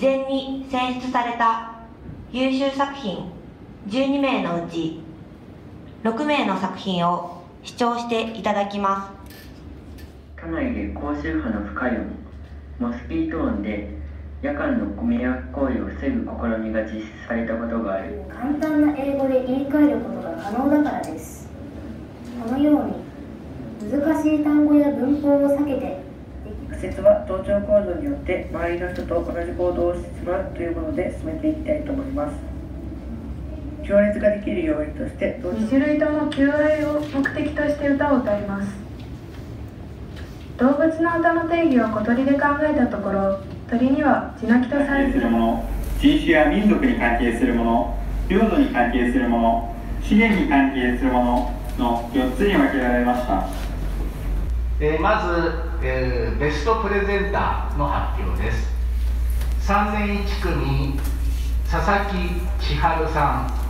前に選出された優秀作品12名のうち6名の作品を視聴していただきます。 都内で高周波の深い音、モスキート音で夜間のご迷惑行為を防ぐ試みが実施されたことがある。 簡単な英語で言い換えることが可能だからです。このように難しい単語や文法を避けて、 仮説は同調行動によって周りの人と同じ行動をしてしまうというもので進めていきたいと思います。行列ができる要因として 2種類とも求愛を目的として歌を歌います。動物の歌の定義を小鳥で考えたところ、鳥には地鳴きとされるもの、 人種や民族に関係するもの、領土に関係するもの、資源に関係するものの4つに分けられました。 まず、ベストプレゼンターの発表です。3年1組佐々木千春さん。